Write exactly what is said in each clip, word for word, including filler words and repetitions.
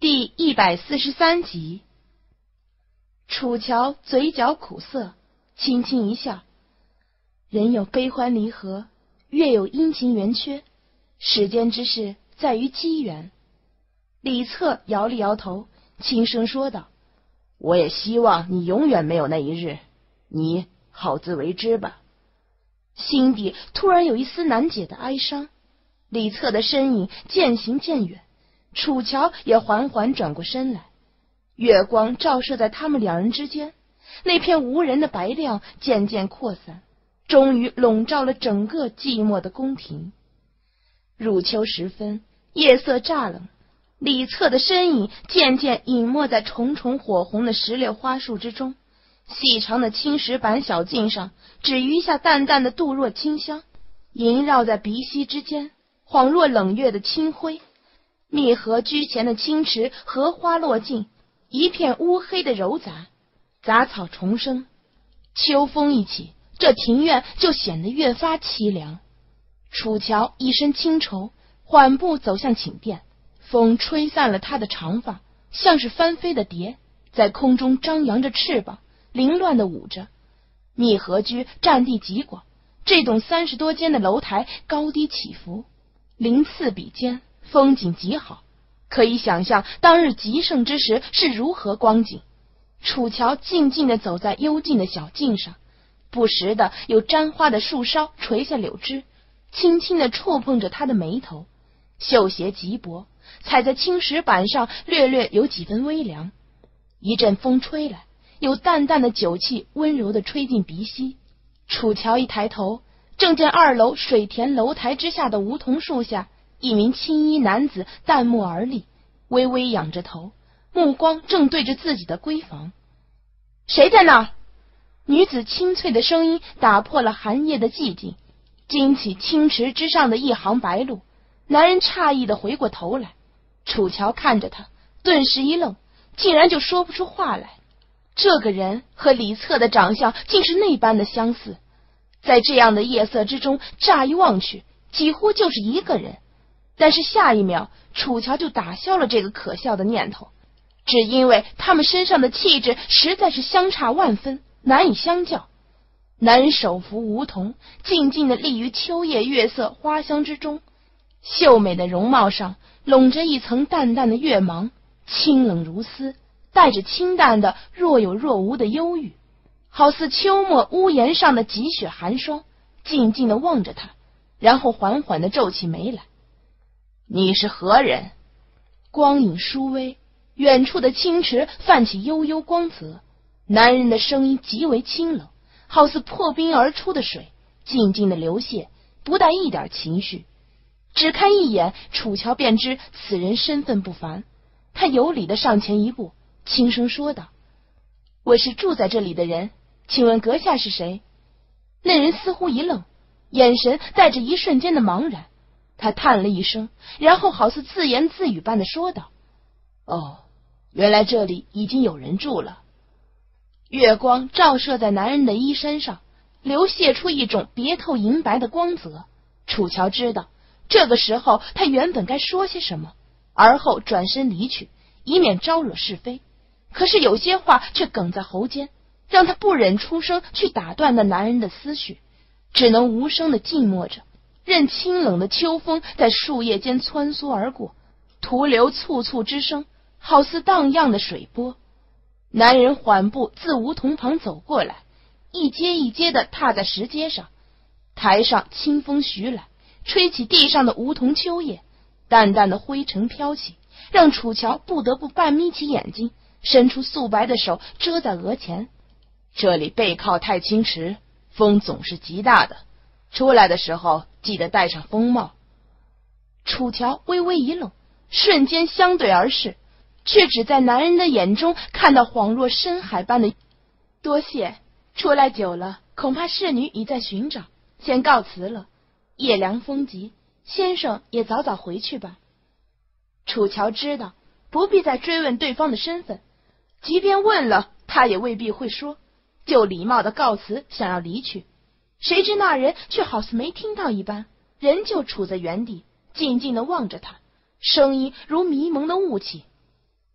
第一百四十三集。楚乔嘴角苦涩，轻轻一笑。人有悲欢离合，月有阴晴圆缺，世间之事在于机缘。李策摇了摇头，轻声说道：我也希望你永远没有那一日，你好自为之吧。心底突然有一丝难解的哀伤。李策的身影渐行渐远，楚乔也缓缓转过身来，月光照射在他们两人之间，那片无人的白亮渐渐扩散，终于笼罩了整个寂寞的宫廷。入秋时分，夜色乍冷，李策的身影渐渐隐没在重重火红的石榴花树之中，细长的青石板小径上只余下淡淡的杜若清香，萦绕在鼻息之间，恍若冷月的清辉。密河居前的清池荷花落尽，一片乌黑的柔杂，杂草丛生。秋风一起，这庭院就显得越发凄凉。楚乔一身轻绸，缓步走向寝殿，风吹散了他的长发，像是翻飞的蝶，在空中张扬着翅膀，凌乱地舞着。密河居占地极广，这栋三十多间的楼台高低起伏，鳞次比肩，风景极好，可以想象当日极盛之时是如何光景。楚乔静静地走在幽静的小径上，不时的有沾花的树梢垂下柳枝，轻轻地触碰着他的眉头。绣鞋极薄，踩在青石板上略略有几分微凉。一阵风吹来，有淡淡的酒气温柔地吹进鼻息。楚乔一抬头，正见二楼水田楼台之下的梧桐树下，一名青衣男子淡漠而立，微微仰着头，目光正对着自己的闺房。谁在那儿？女子清脆的声音打破了寒夜的寂静，惊起青池之上的一行白鹭。男人诧异地回过头来，楚乔看着他，顿时一愣，竟然就说不出话来。这个人和李策的长相竟是那般的相似，在这样的夜色之中，乍一望去几乎就是一个人。但是下一秒，楚乔就打消了这个可笑的念头，只因为他们身上的气质实在是相差万分，难以相较。男人手扶梧桐，静静地立于秋夜月色花香之中，秀美的容貌上笼着一层淡淡的月芒，清冷如丝，带着清淡的若有若无的忧郁，好似秋末屋檐上的积雪寒霜，静静地望着他，然后缓缓地皱起眉来。你是何人？光影疏微，远处的青池泛起悠悠光泽，男人的声音极为清冷，好似破冰而出的水，静静地流泻，不带一点情绪。只看一眼，楚乔便知此人身份不凡。他有礼地上前一步，轻声说道：我是住在这里的人，请问阁下是谁？那人似乎一愣，眼神带着一瞬间的茫然。他叹了一声，然后好似自言自语般的说道：哦，原来这里已经有人住了。月光照射在男人的衣衫上，流泻出一种别透银白的光泽。楚乔知道这个时候他原本该说些什么，而后转身离去，以免招惹是非。可是有些话却哽在喉间，让他不忍出声去打断那男人的思绪，只能无声地静默着，任清冷的秋风在树叶间穿梭而过，徒留簇簇之声，好似荡漾的水波。男人缓步自梧桐旁走过来，一阶一阶地踏在石阶上。台上清风徐来，吹起地上的梧桐秋叶，淡淡的灰尘飘起，让楚乔不得不半眯起眼睛，伸出素白的手遮在额前。这里背靠太清池，风总是极大的，出来的时候记得戴上风帽。楚乔微微一愣，瞬间相对而视，却只在男人的眼中看到恍若深海般的。多谢，出来久了，恐怕侍女已在寻找，先告辞了。夜凉风急，先生也早早回去吧。楚乔知道不必再追问对方的身份，即便问了，他也未必会说，就礼貌的告辞，想要离去。谁知那人却好似没听到一般，仍旧处在原地，静静的望着他，声音如迷蒙的雾气。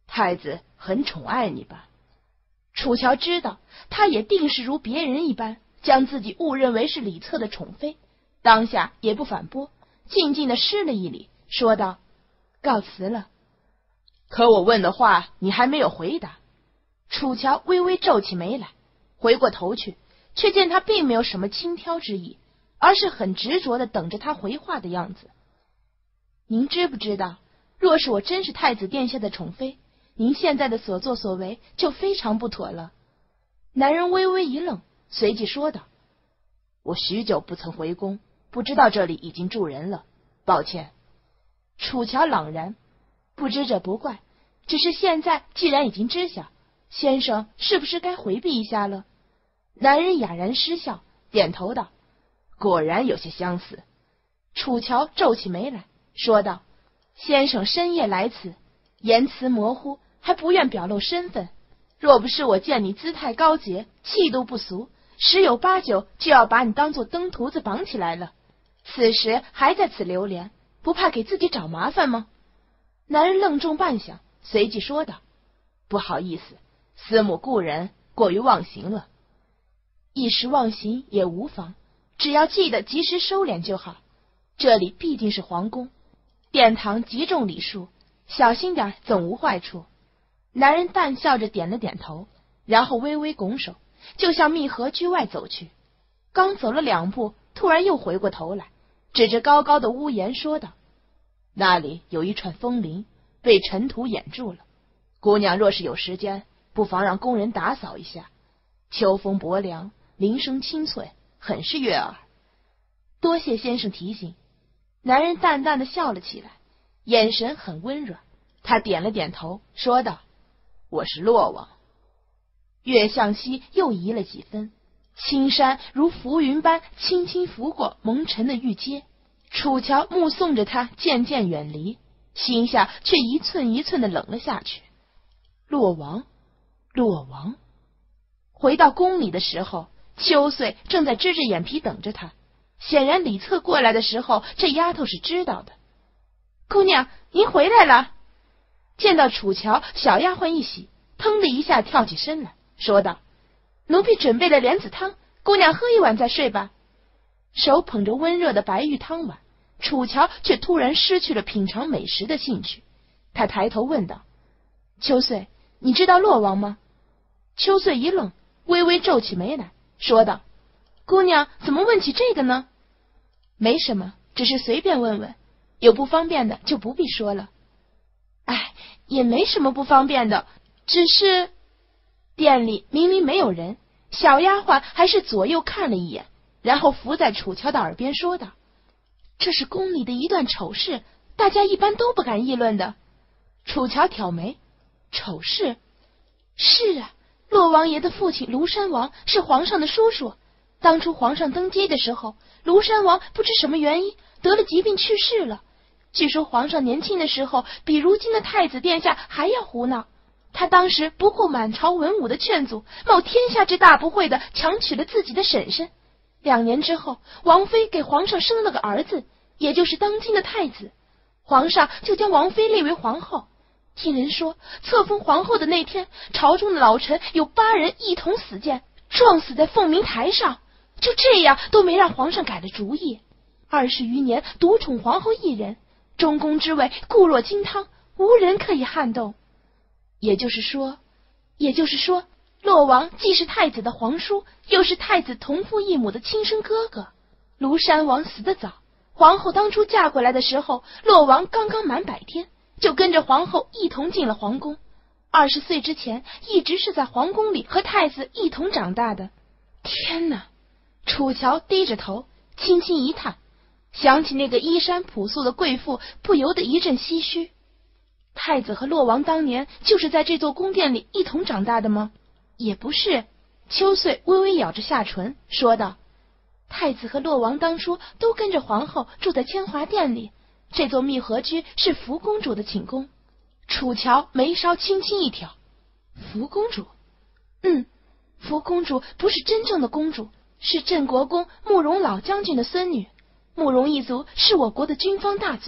太子很宠爱你吧？楚乔知道他也定是如别人一般，将自己误认为是李策的宠妃，当下也不反驳，静静的施了一礼，说道：告辞了。可我问的话你还没有回答。楚乔微微皱起眉来，回过头去，却见他并没有什么轻佻之意，而是很执着的等着他回话的样子。您知不知道，若是我真是太子殿下的宠妃，您现在的所作所为就非常不妥了。男人微微一愣，随即说道：我许久不曾回宫，不知道这里已经住人了，抱歉。楚乔朗然，不知者不怪，只是现在既然已经知晓，先生是不是该回避一下了？男人哑然失笑，点头道：果然有些相似。楚乔皱起眉来，说道：先生深夜来此，言辞模糊，还不愿表露身份，若不是我见你姿态高洁，气度不俗，十有八九就要把你当作登徒子绑起来了。此时还在此流连，不怕给自己找麻烦吗？男人愣怔半晌，随即说道：不好意思，思慕故人，过于忘形了。一时忘形也无妨，只要记得及时收敛就好。这里毕竟是皇宫，殿堂极重礼数，小心点总无坏处。男人淡笑着点了点头，然后微微拱手，就向密合居外走去。刚走了两步，突然又回过头来，指着高高的屋檐说道：那里有一串风铃，被尘土掩住了，姑娘若是有时间，不妨让工人打扫一下。秋风薄凉，铃声清脆，很是悦耳。多谢先生提醒。男人淡淡的笑了起来，眼神很温软。他点了点头，说道：我是洛王。月向西又移了几分，青山如浮云般轻轻拂过蒙尘的玉阶。楚乔目送着他渐渐远离，心下却一寸一寸的冷了下去。洛王，洛王。回到宫里的时候，秋穗正在支着眼皮等着他。显然李策过来的时候，这丫头是知道的。姑娘，您回来了。见到楚乔，小丫鬟一喜，腾的一下跳起身来，说道：奴婢准备了莲子汤，姑娘喝一碗再睡吧。手捧着温热的白玉汤碗，楚乔却突然失去了品尝美食的兴趣。他抬头问道：秋穗，你知道洛王吗？秋穗一愣，微微皱起眉来，说道：姑娘怎么问起这个呢？没什么，只是随便问问，有不方便的就不必说了。哎，也没什么不方便的，只是店里明明没有人，小丫鬟还是左右看了一眼，然后伏在楚乔的耳边说道：这是宫里的一段丑事，大家一般都不敢议论的。楚乔挑眉：丑事？是啊，洛王爷的父亲庐山王是皇上的叔叔，当初皇上登基的时候，庐山王不知什么原因得了疾病去世了。据说皇上年轻的时候比如今的太子殿下还要胡闹，他当时不顾满朝文武的劝阻，冒天下之大不讳的强娶了自己的婶婶。两年之后，王妃给皇上生了个儿子，也就是当今的太子，皇上就将王妃立为皇后。听人说，册封皇后的那天，朝中的老臣有八人一同死谏，撞死在凤鸣台上。就这样都没让皇上改了主意，二十余年独宠皇后一人，中宫之位固若金汤，无人可以撼动。也就是说，也就是说，洛王既是太子的皇叔，又是太子同父异母的亲生哥哥。庐山王死得早，皇后当初嫁过来的时候，洛王刚刚满百天，就跟着皇后一同进了皇宫。二十岁之前，一直是在皇宫里和太子一同长大的。天哪！楚乔低着头，轻轻一叹，想起那个衣衫朴素的贵妇，不由得一阵唏嘘。太子和洛王当年就是在这座宫殿里一同长大的吗？也不是。秋穗微微咬着下唇，说道：太子和洛王当初都跟着皇后住在千华殿里，这座密合居是福公主的寝宫。楚乔眉梢轻轻一挑：福公主？嗯，福公主不是真正的公主，是镇国公慕容老将军的孙女。慕容一族是我国的军方大族，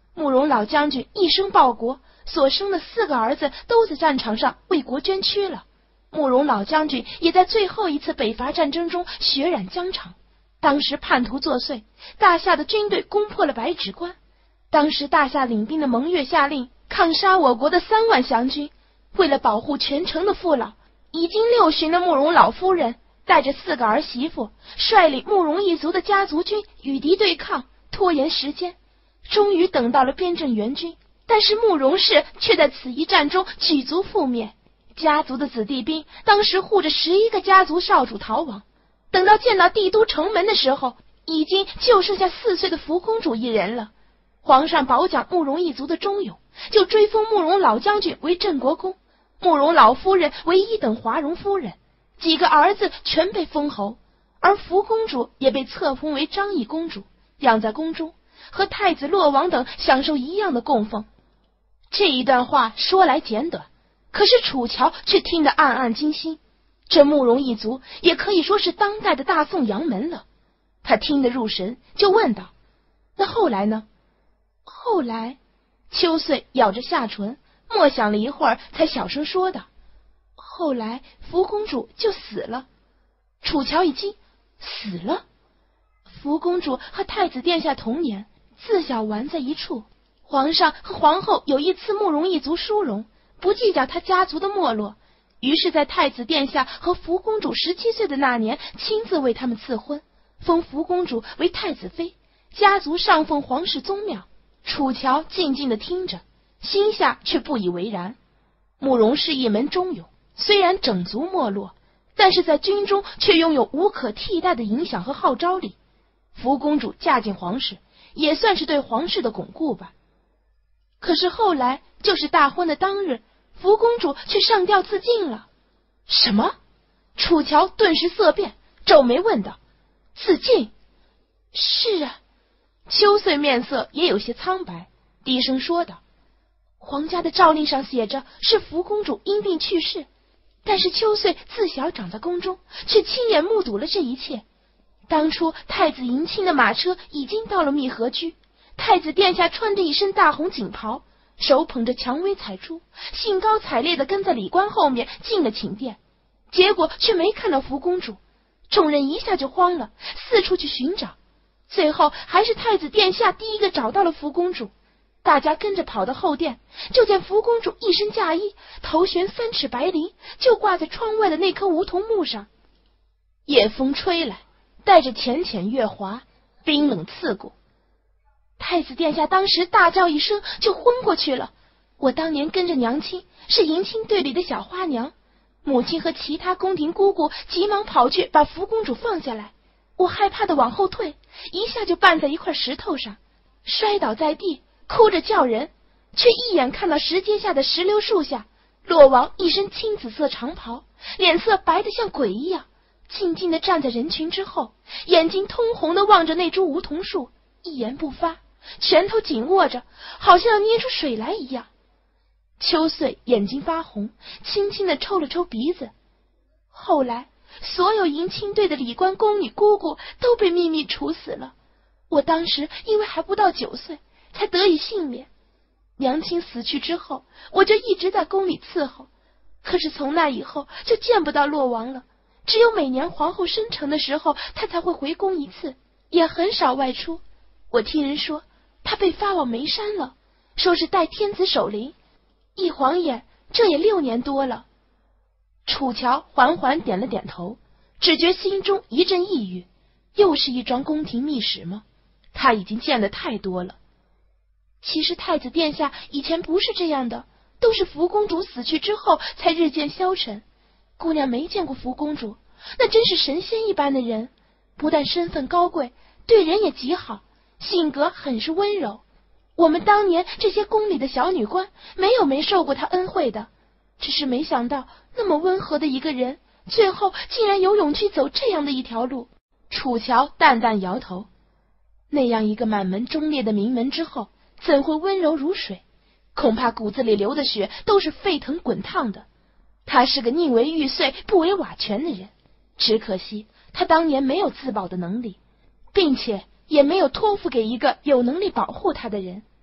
慕容老将军一生报国，所生的四个儿子都在战场上为国捐躯了。慕容老将军也在最后一次北伐战争中血染疆场。当时叛徒作祟，大夏的军队攻破了白纸关。当时大夏领兵的蒙越下令抗杀我国的三万降军，为了保护全城的父老，已经六旬的慕容老夫人带着四个儿媳妇，率领慕容一族的家族军与敌对抗，拖延时间，终于等到了边镇援军。但是慕容氏却在此一战中举族覆灭，家族的子弟兵当时护着十一个家族少主逃亡。等到见到帝都城门的时候，已经就剩下四岁的福公主一人了。皇上褒奖慕容一族的忠勇，就追封慕容老将军为镇国公，慕容老夫人为一等华容夫人，几个儿子全被封侯，而福公主也被册封为张义公主，养在宫中，和太子洛王等享受一样的供奉。这一段话说来简短，可是楚乔却听得暗暗惊心。这慕容一族也可以说是当代的大宋杨门了。他听得入神，就问道：那后来呢？后来，秋穗咬着下唇，默想了一会儿，才小声说道：后来福公主就死了。楚乔一惊，死了？福公主和太子殿下同年，自小玩在一处。皇上和皇后有意赐慕容一族殊荣，不计较他家族的没落，于是在太子殿下和福公主十七岁的那年，亲自为他们赐婚，封福公主为太子妃，家族上奉皇室宗庙。楚乔静静地听着，心下却不以为然。慕容氏一门忠勇，虽然整族没落，但是在军中却拥有无可替代的影响和号召力。福公主嫁进皇室，也算是对皇室的巩固吧。可是后来，就是大婚的当日，福公主却上吊自尽了。什么？楚乔顿时色变，皱眉问道：自尽？是啊。秋穗面色也有些苍白，低声说道：皇家的诏令上写着是福公主因病去世，但是秋穗自小长在宫中，却亲眼目睹了这一切。当初太子迎亲的马车已经到了密河居，太子殿下穿着一身大红锦袍，手捧着蔷薇彩珠，兴高采烈地跟在礼官后面进了寝殿，结果却没看到福公主。众人一下就慌了，四处去寻找，最后还是太子殿下第一个找到了福公主。大家跟着跑到后殿，就见福公主一身嫁衣，头悬三尺白绫，就挂在窗外的那棵梧桐木上。夜风吹来，带着浅浅月华，冰冷刺骨。太子殿下当时大叫一声就昏过去了。我当年跟着娘亲，是迎亲队里的小花娘，母亲和其他宫廷姑姑急忙跑去把福公主放下来，我害怕的往后退，一下就绊在一块石头上，摔倒在地，哭着叫人，却一眼看到石阶下的石榴树下，洛王一身青紫色长袍，脸色白得像鬼一样，静静地站在人群之后，眼睛通红地望着那株梧桐树，一言不发，拳头紧握着，好像要捏出水来一样。秋穗眼睛发红，轻轻地抽了抽鼻子。后来所有迎亲队的礼官、宫女、姑姑都被秘密处死了。我当时因为还不到九岁，才得以幸免。娘亲死去之后，我就一直在宫里伺候，可是从那以后就见不到洛王了，只有每年皇后生辰的时候，他才会回宫一次，也很少外出。我听人说他被发往眉山了，说是代天子守灵。一晃眼，这也六年多了。楚乔缓缓点了点头，只觉心中一阵抑郁。又是一桩宫廷秘史吗？他已经见得太多了。其实太子殿下以前不是这样的，都是福公主死去之后才日渐消沉。姑娘没见过福公主，那真是神仙一般的人，不但身份高贵，对人也极好，性格很是温柔。我们当年这些宫里的小女官，没有没受过她恩惠的，只是没想到那么温和的一个人，最后竟然有勇气走这样的一条路。楚乔淡淡摇头，那样一个满门忠烈的名门之后，怎会温柔如水？恐怕骨子里流的血都是沸腾滚烫的。他是个宁为玉碎不为瓦全的人，只可惜他当年没有自保的能力，并且也没有托付给一个有能力保护他的人。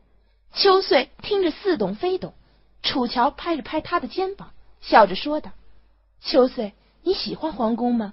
秋穗听着似懂非懂，楚乔拍了拍他的肩膀，笑着说道：“秋穗，你喜欢皇宫吗？”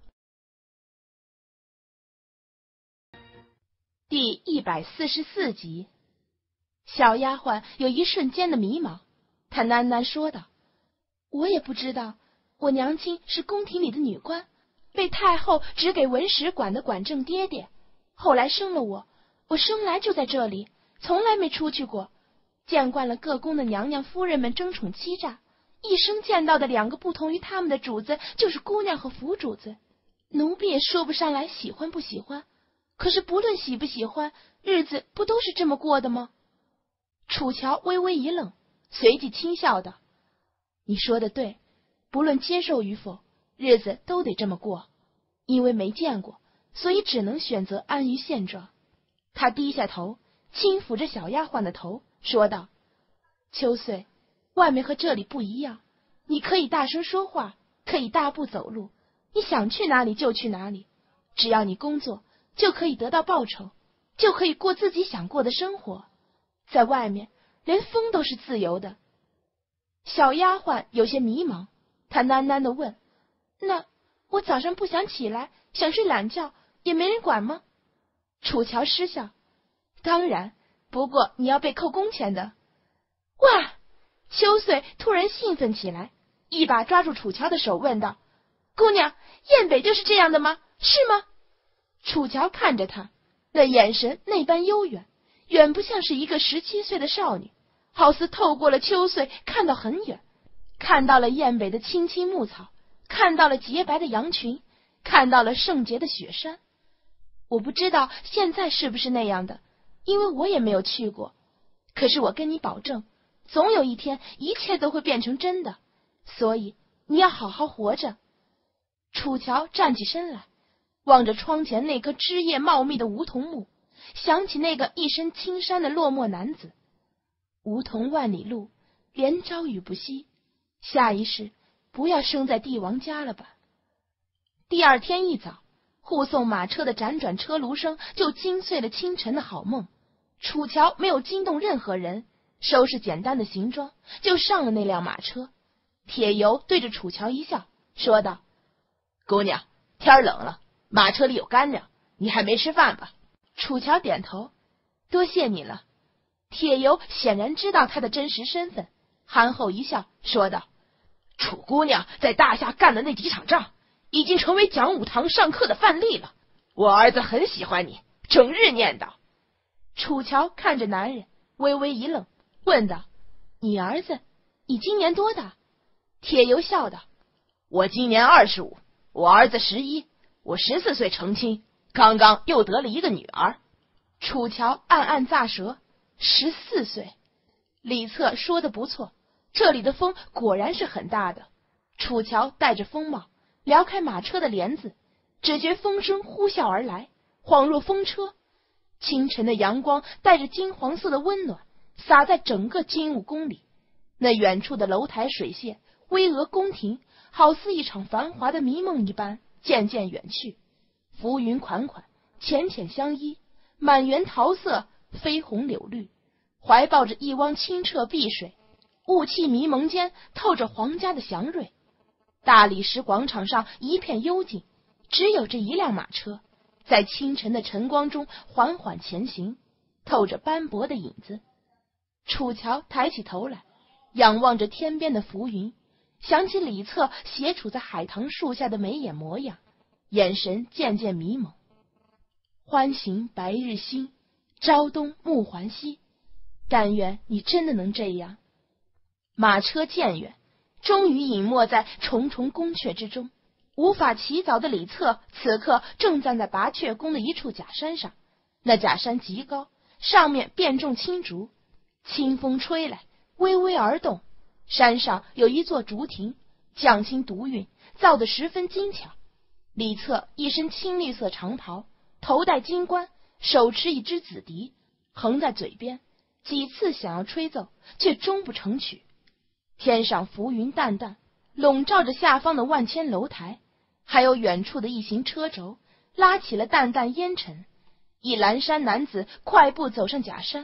第一百四十四集，小丫鬟有一瞬间的迷茫，她喃喃说道：“我也不知道，我娘亲是宫廷里的女官，被太后指给文史馆的馆正爹爹，后来生了我，我生来就在这里，从来没出去过，见惯了各宫的娘娘夫人们争宠欺诈，一生见到的两个不同于他们的主子就是姑娘和府主子，奴婢也说不上来喜欢不喜欢，可是不论喜不喜欢，日子不都是这么过的吗？”楚乔微微一愣，随即轻笑道：“你说的对，不论接受与否，日子都得这么过，因为没见过，所以只能选择安于现状。”他低下头，轻抚着小丫鬟的头，说道：“秋穗，外面和这里不一样，你可以大声说话，可以大步走路，你想去哪里就去哪里，只要你工作，就可以得到报酬，就可以过自己想过的生活。在外面，连风都是自由的。”小丫鬟有些迷茫，她喃喃地问：“那我早上不想起来，想睡懒觉，也没人管吗？”楚乔失笑：“当然，不过你要被扣工钱的。”哇！秋穗突然兴奋起来，一把抓住楚乔的手，问道：“姑娘，燕北就是这样的吗？是吗？”楚乔看着他，那眼神那般悠远，远不像是一个十七岁的少女，好似透过了秋穗看到很远，看到了燕北的青青牧草，看到了洁白的羊群，看到了圣洁的雪山。我不知道现在是不是那样的，因为我也没有去过，可是我跟你保证，总有一天一切都会变成真的，所以你要好好活着。楚乔站起身来，望着窗前那棵枝叶茂密的梧桐木，想起那个一身青衫的落寞男子。梧桐万里路，连朝雨不息，下一世不要生在帝王家了吧。第二天一早，护送马车的辗转车炉声就惊碎了清晨的好梦。楚乔没有惊动任何人，收拾简单的行装，就上了那辆马车。铁油对着楚乔一笑，说道：“姑娘，天冷了，马车里有干粮，你还没吃饭吧？”楚乔点头：“多谢你了。”铁油显然知道他的真实身份，憨厚一笑，说道：“楚姑娘在大夏干的那几场仗，已经成为讲武堂上课的范例了。我儿子很喜欢你，整日念叨。”楚乔看着男人，微微一愣，问道：“你儿子？你今年多大？”铁油笑道：“我今年二十五，我儿子十一，我十四岁成亲，刚刚又得了一个女儿。”楚乔暗暗咂舌，十四岁。李策说的不错，这里的风果然是很大的。楚乔戴着风帽，撩开马车的帘子，只觉风声呼啸而来，恍若风车。清晨的阳光带着金黄色的温暖，洒在整个金吾宫里。那远处的楼台水榭、巍峨宫廷，好似一场繁华的迷梦一般，渐渐远去。浮云款款，浅浅相依，满园桃色，绯红柳绿，怀抱着一汪清澈碧水，雾气迷蒙间透着皇家的祥瑞。大理石广场上一片幽静，只有这一辆马车在清晨的晨光中缓缓前行，透着斑驳的影子。楚乔抬起头来，仰望着天边的浮云，想起李策斜杵在海棠树下的眉眼模样，眼神渐渐迷蒙。欢行白日晞，朝东暮还西，但愿你真的能这样。马车渐远，终于隐没在重重宫阙之中。无法起早的李策此刻正站在拔阙宫的一处假山上，那假山极高，上面遍种青竹，清风吹来，微微而动。山上有一座竹亭，匠心独运，造得十分精巧。李策一身青绿色长袍，头戴金冠，手持一支紫笛，横在嘴边，几次想要吹奏，却终不成曲。天上浮云淡淡，笼罩着下方的万千楼台，还有远处的一行车轴，拉起了淡淡烟尘。一蓝衫男子快步走上假山，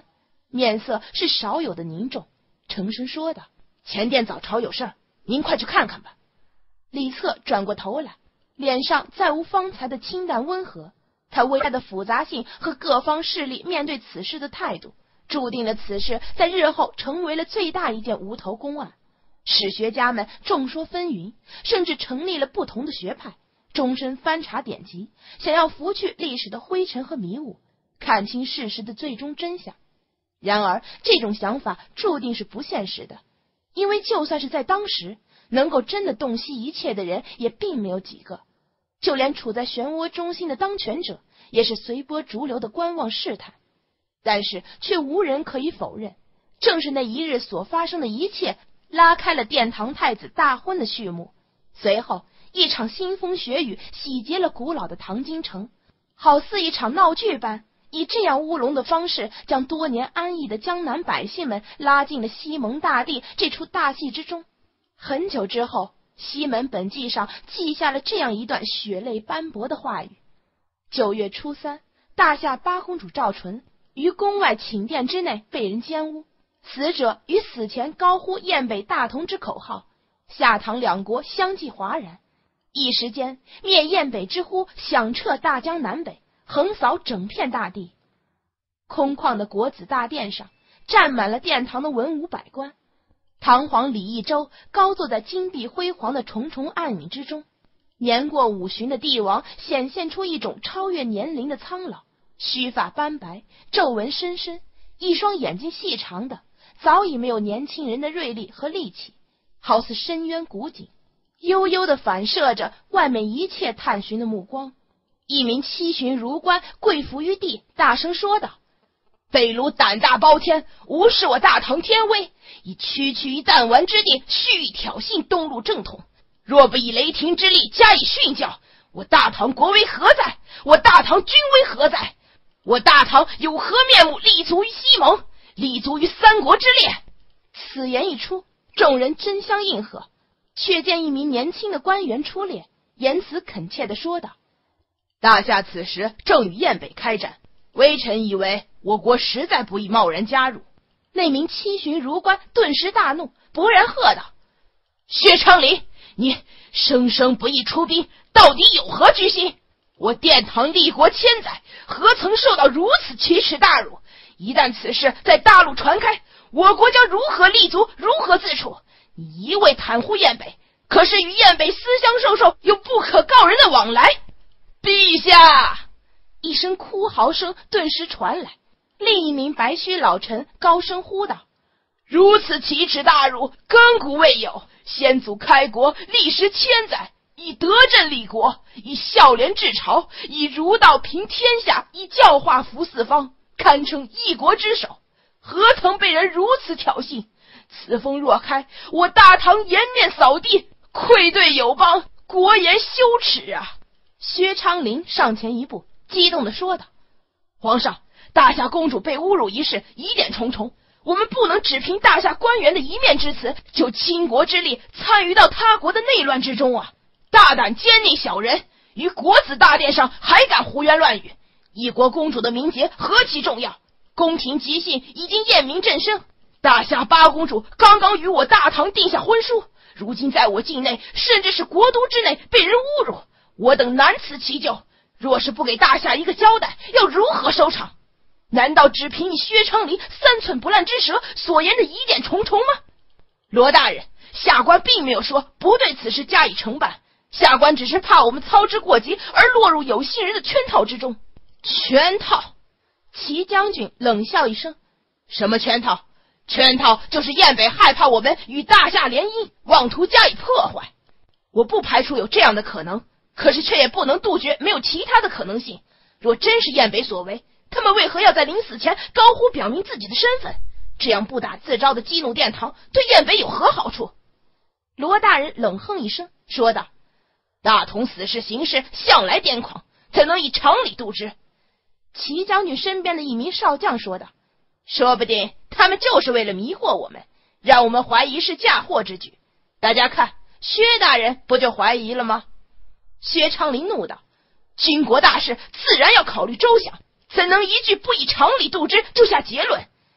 面色是少有的凝重，沉声说道：“前殿早朝有事儿，您快去看看吧。”李策转过头来，脸上再无方才的清淡温和，他危害的复杂性和各方势力面对此事的态度，注定了此事在日后成为了最大一件无头公案。史学家们众说纷纭，甚至成立了不同的学派，终身翻查典籍，想要拂去历史的灰尘和迷雾，看清事实的最终真相。然而这种想法注定是不现实的，因为就算是在当时，能够真的洞悉一切的人也并没有几个，就连处在漩涡中心的当权者也是随波逐流的观望试探。但是却无人可以否认，正是那一日所发生的一切拉开了殿堂太子大婚的序幕。随后一场腥风血雨洗劫了古老的唐京城，好似一场闹剧般，以这样乌龙的方式将多年安逸的江南百姓们拉进了西蒙大帝这出大戏之中。很久之后，西门本纪上记下了这样一段血泪斑驳的话语：九月初三，大夏八公主赵纯于宫外寝殿之内被人奸污，死者于死前高呼燕北大同之口号，夏唐两国相继哗然，一时间灭燕北之呼响彻大江南北，横扫整片大地。空旷的国子大殿上站满了殿堂的文武百官，唐皇李义州高坐在金碧辉煌的重重暗影之中，年过五旬的帝王显现出一种超越年龄的苍老，须发斑白，皱纹深深，一双眼睛细长的早已没有年轻人的锐利和力气，好似深渊古井，悠悠地反射着外面一切探寻的目光。一名七旬儒官跪伏于地，大声说道：“北卢胆大包天，无视我大唐天威，以区区一弹丸之地蓄意挑衅东路正统，若不以雷霆之力加以训教，我大唐国威何在？我大唐军威何在？我大唐有何面目立足于西蒙，立足于三国之列？”此言一出，众人争相应和，却见一名年轻的官员出列，言辞恳切地说道：“大夏此时正与燕北开战，微臣以为我国实在不宜贸然加入。”那名七旬儒官顿时大怒，勃然喝道：“薛昌龄，你生生不义出兵，到底有何居心？我殿堂立国千载，何曾受到如此奇耻大辱？一旦此事在大陆传开，我国将如何立足，如何自处？你一味袒护燕北，可是与燕北私相授受，有不可告人的往来。”陛下！一声哭嚎声顿时传来，另一名白须老臣高声呼道：“如此奇耻大辱，亘古未有！先祖开国历时千载，以德政立国，以孝廉治朝，以儒道平天下，以教化服四方，堪称一国之首，何曾被人如此挑衅？此风若开，我大唐颜面扫地，愧对友邦，国言羞耻啊！”薛昌龄上前一步，激动地说道：“皇上，大夏公主被侮辱一事疑点重重，我们不能只凭大夏官员的一面之词，就倾国之力参与到他国的内乱之中啊！大胆奸佞小人，于国子大殿上还敢胡言乱语！一国公主的名节何其重要，宫廷吉信已经验明正身，大夏八公主刚刚与我大唐定下婚书，如今在我境内，甚至是国都之内被人侮辱，我等难辞其咎。若是不给大夏一个交代，要如何收场？难道只凭你薛昌龄三寸不烂之舌所言的疑点重重吗？罗大人，下官并没有说不对此事加以惩办，下官只是怕我们操之过急而落入有心人的圈套之中。圈套？齐将军冷笑一声：“什么圈套？圈套就是燕北害怕我们与大夏联姻，妄图加以破坏。我不排除有这样的可能，可是却也不能杜绝没有其他的可能性。若真是燕北所为，他们为何要在临死前高呼表明自己的身份？这样不打自招的激怒殿堂，对燕北有何好处？”罗大人冷哼一声，说道：“大同死事行事向来癫狂，怎能以常理度之？”齐将军身边的一名少将说道：“说不定他们就是为了迷惑我们，让我们怀疑是嫁祸之举。大家看，薛大人不就怀疑了吗？”薛昌龄怒道：“军国大事自然要考虑周详，怎能一句不以常理度之就下结论？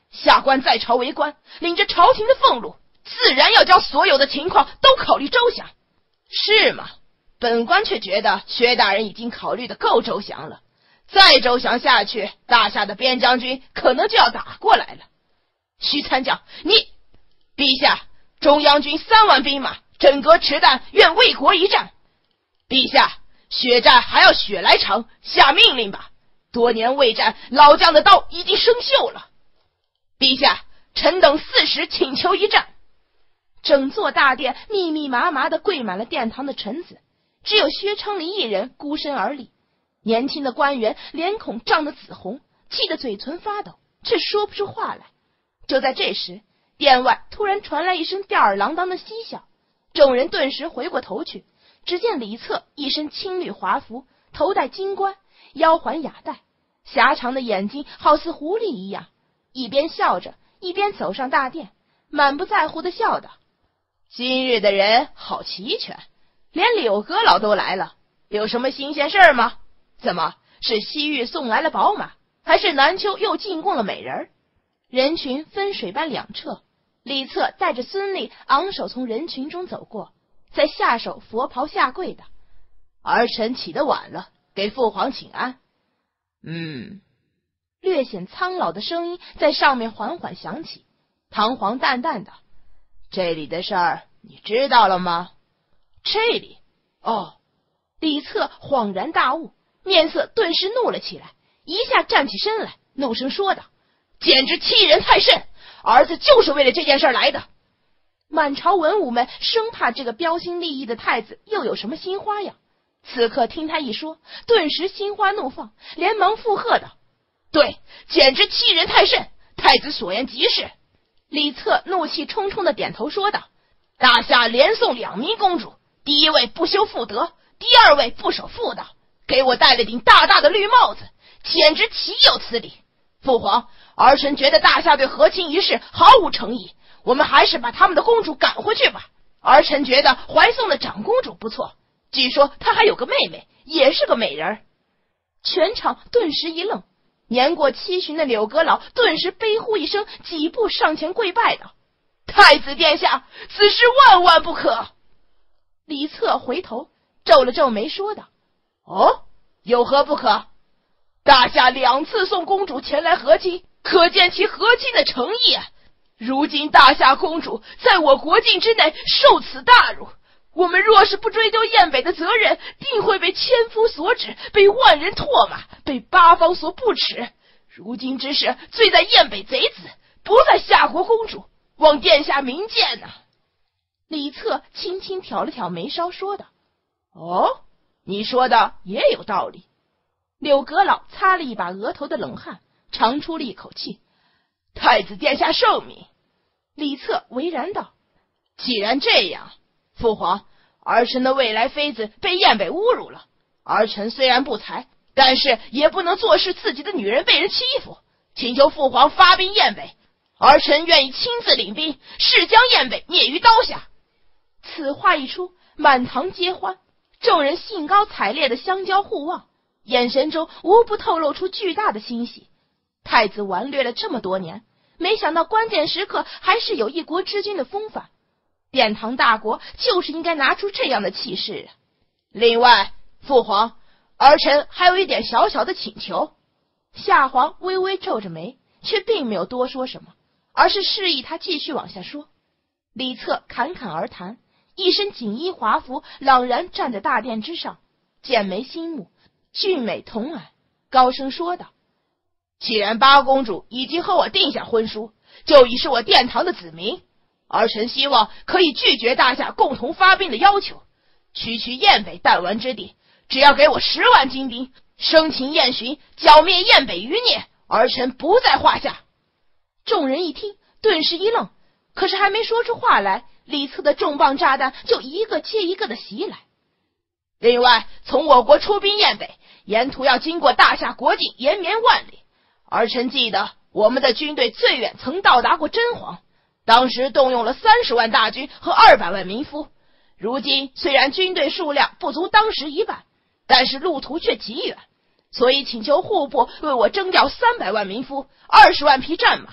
下官在朝为官，领着朝廷的俸禄，自然要将所有的情况都考虑周详。是吗？本官却觉得薛大人已经考虑的够周详了，再周详下去，大夏的边将军可能就要打过来了。徐参将，你陛下，中央军三万兵马，枕戈持弹，愿为国一战。陛下，血战还要血来偿，下命令吧。多年未战，老将的刀已经生锈了。陛下，臣等四时请求一战。 整座大殿密密麻麻地跪满了殿堂的臣子，只有薛昌龄一人孤身而立。年轻的官员脸孔涨得紫红，气得嘴唇发抖，却说不出话来。就在这时，殿外突然传来一声吊儿郎当的嬉笑，众人顿时回过头去，只见李策一身青绿华服，头戴金冠，腰环雅带，狭长的眼睛好似狐狸一样，一边笑着一边走上大殿，满不在乎地笑道： 今日的人好齐全，连柳阁老都来了，有什么新鲜事儿吗？怎么是西域送来了宝马，还是南丘又进贡了美人？ 人群分水般两侧，李策带着孙俪昂首从人群中走过，再下手佛袍下跪道： 儿臣起得晚了，给父皇请安。嗯， 略显苍老的声音在上面缓缓响起，堂皇淡淡道： 这里的事儿你知道了吗？ 这里？哦。李策恍然大悟，面色顿时怒了起来，一下站起身来，怒声说道： 简直欺人太甚！儿子就是为了这件事来的。 满朝文武们生怕这个标新立异的太子又有什么新花样，此刻听他一说，顿时心花怒放，连忙附和道： 对，简直欺人太甚！太子所言极是。 李策怒气冲冲的点头说道： 大夏连送两名公主，第一位不修妇德，第二位不守妇道，给我戴了顶大大的绿帽子，简直岂有此理！父皇，儿臣觉得大夏对和亲一事毫无诚意，我们还是把他们的公主赶回去吧。儿臣觉得怀宋的长公主不错，据说她还有个妹妹，也是个美人。 全场顿时一愣，年过七旬的柳阁老顿时悲呼一声，几步上前跪拜道： 太子殿下，此事万万不可。 李策回头皱了皱眉说道： 哦，有何不可？大夏两次送公主前来和亲，可见其和亲的诚意啊！如今大夏公主在我国境之内受此大辱，我们若是不追究燕北的责任，定会被千夫所指，被万人唾骂，被八方所不耻。如今之事，罪在燕北贼子，不在夏国公主，望殿下明鉴呐、啊。 李策轻轻挑了挑眉梢说道： 哦，你说的也有道理。 柳阁老擦了一把额头的冷汗，长出了一口气： 太子殿下圣明。 李策为然道： 既然这样，父皇，儿臣的未来妃子被燕北侮辱了，儿臣虽然不才，但是也不能坐视自己的女人被人欺负，请求父皇发兵燕北，儿臣愿意亲自领兵，誓将燕北灭于刀下。 此话一出，满堂皆欢，众人兴高采烈的相交互望，眼神中无不透露出巨大的欣喜。太子顽劣了这么多年，没想到关键时刻还是有一国之君的风范，殿堂大国就是应该拿出这样的气势啊！ 另外，父皇，儿臣还有一点小小的请求。 夏皇微微皱着眉，却并没有多说什么，而是示意他继续往下说。李策侃侃而谈，一身锦衣华服，朗然站在大殿之上，剑眉星目，俊美童蔼，高声说道： 既然八公主已经和我定下婚书，就已是我殿堂的子民，儿臣希望可以拒绝大夏共同发兵的要求，区区燕北弹丸之地，只要给我十万精兵，生擒燕寻，剿灭燕北余孽，儿臣不在话下。 众人一听，顿时一愣，可是还没说出话来，李策的重磅炸弹就一个接一个的袭来。 另外，从我国出兵燕北，沿途要经过大夏国境，延绵万里。儿臣记得我们的军队最远曾到达过真黄，当时动用了三十万大军和二百万民夫。如今虽然军队数量不足当时一半，但是路途却极远，所以请求户部为我征调三百万民夫、二十万匹战马，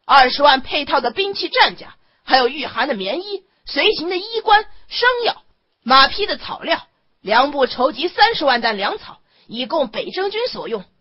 二十万配套的兵器战甲，还有御寒的棉衣、随行的衣冠、生药、马匹的草料，粮部筹集三十万担粮草，以供北征军所用。